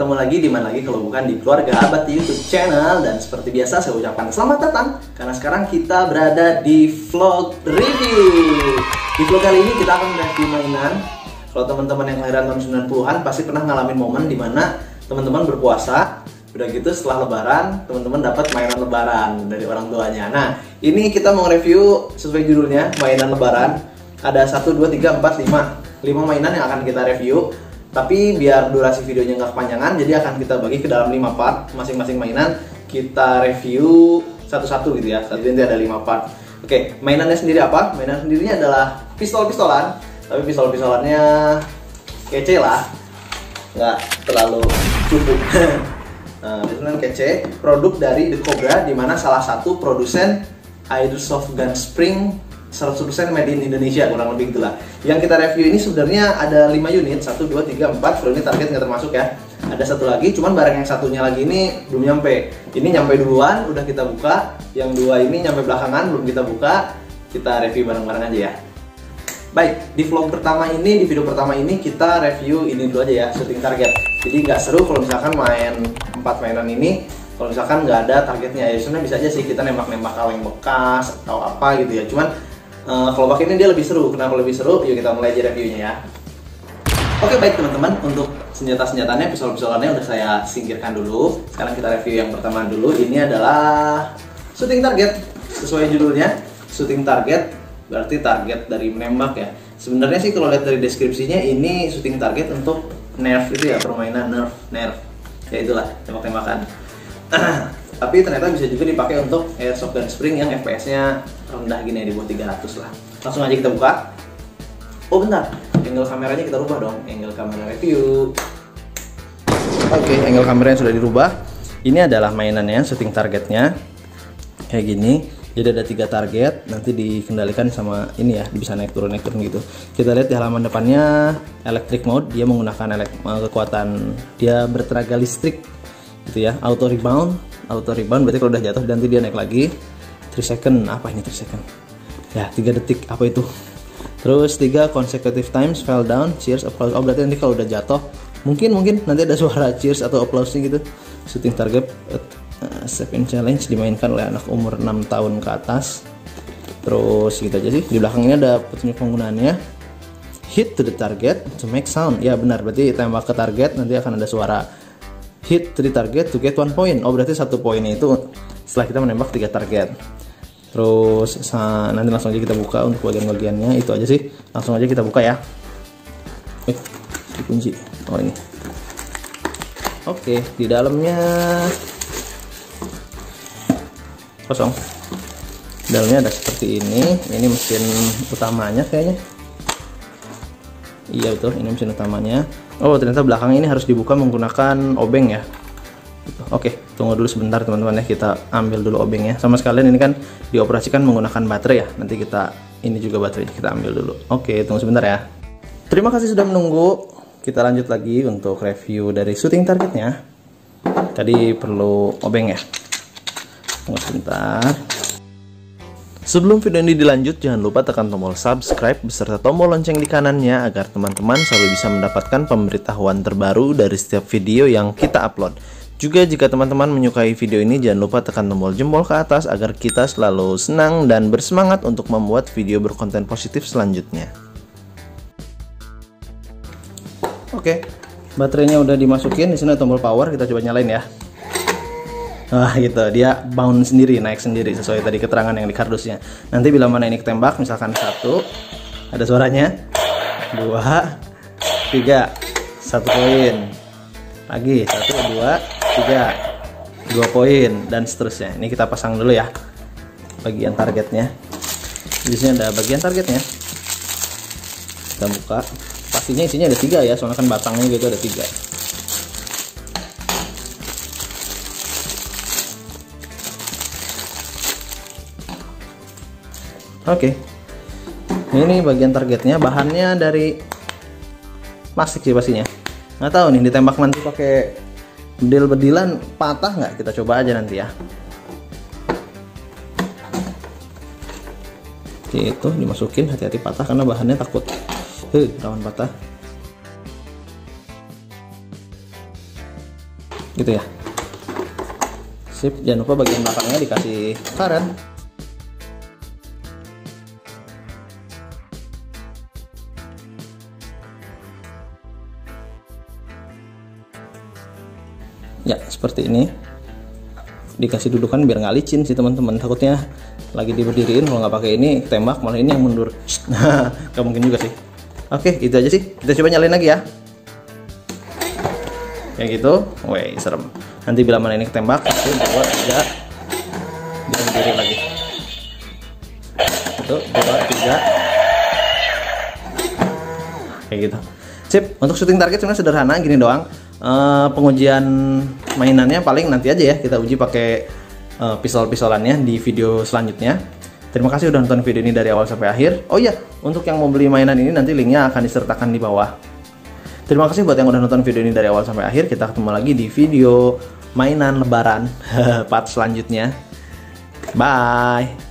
ketemu lagi di mana lagi kalau bukan di Keluarga Abadi YouTube channel. Dan seperti biasa saya ucapkan selamat datang karena sekarang kita berada di vlog review. Di vlog kali ini kita akan review mainan. Kalau teman-teman yang kelahiran tahun 90-an pasti pernah ngalamin momen dimana teman-teman berpuasa, udah gitu setelah lebaran teman-teman dapat mainan lebaran dari orang tuanya. Nah, ini kita mau review sesuai judulnya, mainan lebaran. Ada 1, 2, 3, 4, 5 mainan yang akan kita review. Tapi biar durasi videonya nggak kepanjangan, jadi akan kita bagi ke dalam 5 part. Masing-masing mainan kita review satu-satu gitu ya. Jadi nanti ada 5 part. Oke, mainannya sendiri apa? Mainan sendirinya adalah pistol-pistolan. Tapi pistol-pistolannya kece lah, nggak terlalu cukup. Nah, pistolan kece. Produk dari The Cobra, dimana salah satu produsen airsoft gun spring 100% made in Indonesia, kurang lebih gitulah. Yang kita review ini sebenarnya ada 5 unit, 1, 2, 3, 4. Kalau ini target nggak termasuk ya. Ada satu lagi, cuman barang yang satunya lagi ini belum nyampe. Ini nyampe duluan, udah kita buka. Yang 2 ini nyampe belakangan, belum kita buka. Kita review bareng-bareng aja ya. Baik, di vlog pertama ini, di video pertama ini kita review ini dulu aja ya, shooting target. Jadi nggak seru kalau misalkan main 4 mainan ini kalau misalkan nggak ada targetnya. Ya sebenarnya bisa aja sih kita nembak-nembak kaleng bekas atau apa gitu ya. Cuman kalau pakai ini dia lebih seru. Kenapa lebih seru? Yuk kita mulai aja reviewnya ya. Oke, baik teman-teman, untuk senjata-senjatanya, pistol-pistolannya udah saya singkirkan dulu. Sekarang kita review yang pertama dulu. Ini adalah shooting target. Sesuai judulnya, shooting target berarti target dari menembak ya. Sebenarnya sih kalau lihat dari deskripsinya ini shooting target untuk nerf itu ya, permainan nerf. Ya itulah, tembak-tembakan. Tapi ternyata bisa juga dipakai untuk airsoft gun spring yang FPS-nya rendah gini, di bawah 300 lah. Langsung aja kita buka. Oh bentar, angle kameranya kita rubah dong, angle kamera review. Oke, angle kameranya sudah dirubah. Ini adalah mainannya, shooting targetnya kayak gini. Jadi ada 3 target, nanti dikendalikan sama ini ya, bisa naik turun gitu. Kita lihat di halaman depannya electric mode, dia menggunakan kekuatan, dia bertenaga listrik gitu ya. Auto rebound berarti kalau udah jatuh nanti dia naik lagi. 3 second, apa ini 3 second? Ya, 3 detik, apa itu? Terus 3 consecutive times fell down, cheers, applause. Oh berarti nanti kalau udah jatuh, mungkin nanti ada suara cheers atau applause gitu. Shooting target Seven challenge dimainkan oleh anak umur 6 tahun ke atas. Terus gitu aja sih. Di belakangnya ada petunjuk penggunaannya. Hit to the target to make sound. Ya benar, berarti tembak ke target nanti akan ada suara. Hit to the target to get 1 point. Oh berarti 1 poin itu setelah kita menembak 3 target. Terus nanti langsung aja kita buka untuk bagian-bagiannya. Itu aja sih. Langsung aja kita buka ya. Dikunci. Oh ini. Oke, di dalamnya kosong. Dalamnya ada seperti ini. Ini mesin utamanya kayaknya. Iya betul, ini mesin utamanya. Oh ternyata belakang ini harus dibuka menggunakan obeng ya. Oke, tunggu dulu sebentar teman-teman ya, kita ambil dulu obengnya. Sama sekalian ini kan dioperasikan menggunakan baterai ya. Nanti kita ini juga baterainya kita ambil dulu. Oke, tunggu sebentar ya. Terima kasih sudah menunggu. Kita lanjut lagi untuk review dari shooting targetnya. Tadi perlu obeng ya. Tunggu sebentar. Sebelum video ini dilanjut, jangan lupa tekan tombol subscribe beserta tombol lonceng di kanannya agar teman-teman selalu bisa mendapatkan pemberitahuan terbaru dari setiap video yang kita upload. Juga jika teman-teman menyukai video ini, jangan lupa tekan tombol jempol ke atas agar kita selalu senang dan bersemangat untuk membuat video berkonten positif selanjutnya. Oke, baterainya udah dimasukin. Di sini ada tombol power, kita coba nyalain ya. Nah gitu, dia bound sendiri, naik sendiri sesuai tadi keterangan yang di kardusnya. Nanti bila mana ini ketembak, misalkan 1, ada suaranya. 2, 3, 1 poin. Lagi 1, 2, 3, 2 poin dan seterusnya. Ini kita pasang dulu ya bagian targetnya. Di sini ada bagian targetnya. Kita buka. Pastinya isinya ada 3 ya, soalnya kan batangnya gitu ada 3. Oke, ini bagian targetnya, bahannya dari plastik sih pastinya. Nggak tahu nih ditembak nanti pakai bedil-bedilan patah nggak? Kita coba aja nanti ya. Oke, itu dimasukin, hati-hati patah karena bahannya takut rawan patah. gitu ya. Sip, jangan lupa bagian belakangnya dikasih karet. Ya, seperti ini. Dikasih dudukan biar nggak licin sih teman-teman. Takutnya lagi diberdiriin kalau nggak pakai ini tembak malah ini yang mundur. Nggak mungkin juga sih. Oke, itu aja sih. Kita coba nyalain lagi ya. Kayak gitu. Wih, serem. Nanti bila mana ini ketembak, 1, 2, 3. Dia berdiri lagi. 1, 2, 3. Kayak gitu. Sip, untuk shooting target sebenarnya sederhana, gini doang. Pengujian mainannya paling nanti aja ya, kita uji pakai pistol-pistolannya di video selanjutnya. Terima kasih udah nonton video ini dari awal sampai akhir. Oh iya, untuk yang mau beli mainan ini nanti linknya akan disertakan di bawah. Terima kasih buat yang udah nonton video ini dari awal sampai akhir. Kita ketemu lagi di video mainan lebaran part selanjutnya. Bye.